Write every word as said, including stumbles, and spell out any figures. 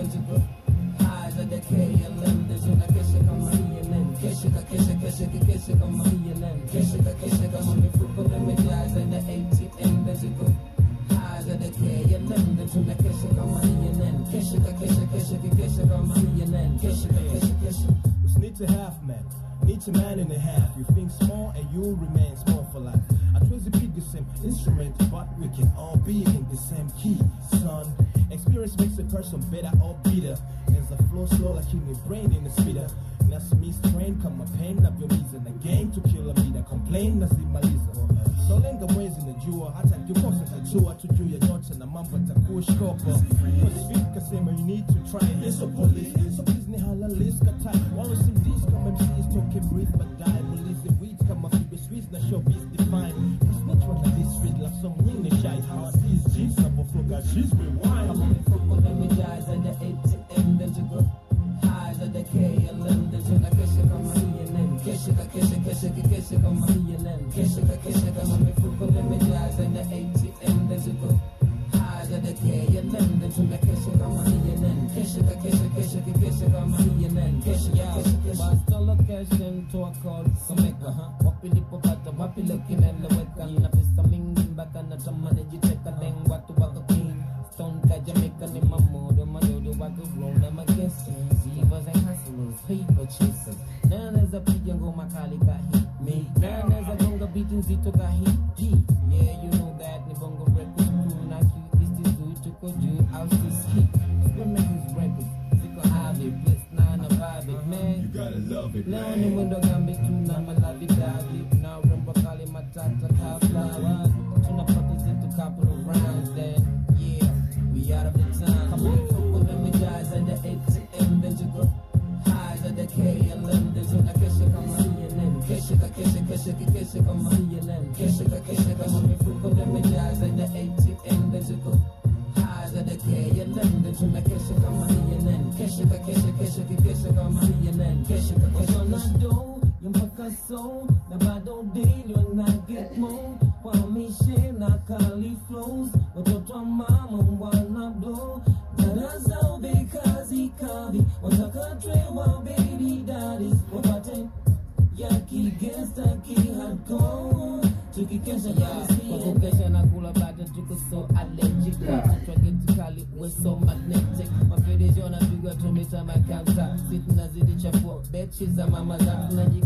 digital. Highs of the K L M, there's una kesha kama C N N. Kesha ka kesha kesha ka kesha kama C N N. Kesha ka kesha kama mifuko limejaz in the A T M digital. Highs of the K L M, there's una kesha kama C N N. Kesha ka kesha kesha ka kesha kama C N N. Kesha ka kesha kesha. Which need to have man, need to man and a half. You think small and you'll remain small for life. I chose to pick the same instrument, but we can all be in the same key, son. Experience makes a person better or bitter. There's a flow slow like human brain in the speeder. That's me strain, come a pain up your reason. A game to kill a meter, complain, that's the maliza. So lenga mwezi na jua, hata kikosa tajua. Tujue yote na mambo takushkopa. Cause speak kasema you need to try it. It's a police, so please ni halalis kata. While some D's come M Cs talking breathe but die. Release the weeds, come a few sweets, na showbiz define. Cause which one of this street like some wing the shy. How I see G's, number four got she's rewind. Come on, football, let me guys and the A T M, there's a group. Highs of the K L M, there's una kesha kama C N N. Kesha ka kesha kesha ka kesha kama C N N. Kesha ka kesha kama mifuko limejaz in the A T M, there's a group. Highs of the K L M, there's una kesha kama C N N. Kesha ka kesha kesha ka kesha kama C N N. Kesha ka kesha kesha. Basta location to a call Sameka. Wapili po bata, wapili kineleweka. Na pesa mingi baka na tamani jiteka. Deng watu waka king. Stone ka Jamaica ni mamodo. Madodo waka blow na magesi. Zivas and hustlers, paper chasers. None as a pigeon go makali ka hit me. None as a gonga beating zito ka hit G. Yeah, you know that ni bongo records crew. Knock you, this is good to go do. I'll just hit. Women who's records. Ziko have it, blitz nine of it, man. You gotta love it, man. Learning window gambe tuna malavi davi. Now remember kali matata kafla. Tuna brothers into couple of rounds then. Yeah, we out of the time. Come on, football, let me guys and the A T M, there's a group. Highs of the K L M, there's una kesha kama C N N. Kesha ka kesha kesha ka kesha kama C N N. Kesha ka kesha kama mifuko limejaz in the A T M, there's a group. Highs of the K L M, there's una kesha kama C N N. Kesha ka kesha kesha ka kesha kama C N N. Kesha ka kesha kesha. Yung pagkaso na bado daily yung nag-get mo. Pamishe na kali flows. Watoto wa mama wanado. Danazao bekazi kabi. Wataka trewa baby daddies. Wapate yaki gesta ki hardcore. Tukikesha ya wakukesha na kula bata tuko so allergic. Twageti kali we so magnetic. Mapedejo na pigwa tumita makanta. Situ nazidi chafua betches za mama za tunaji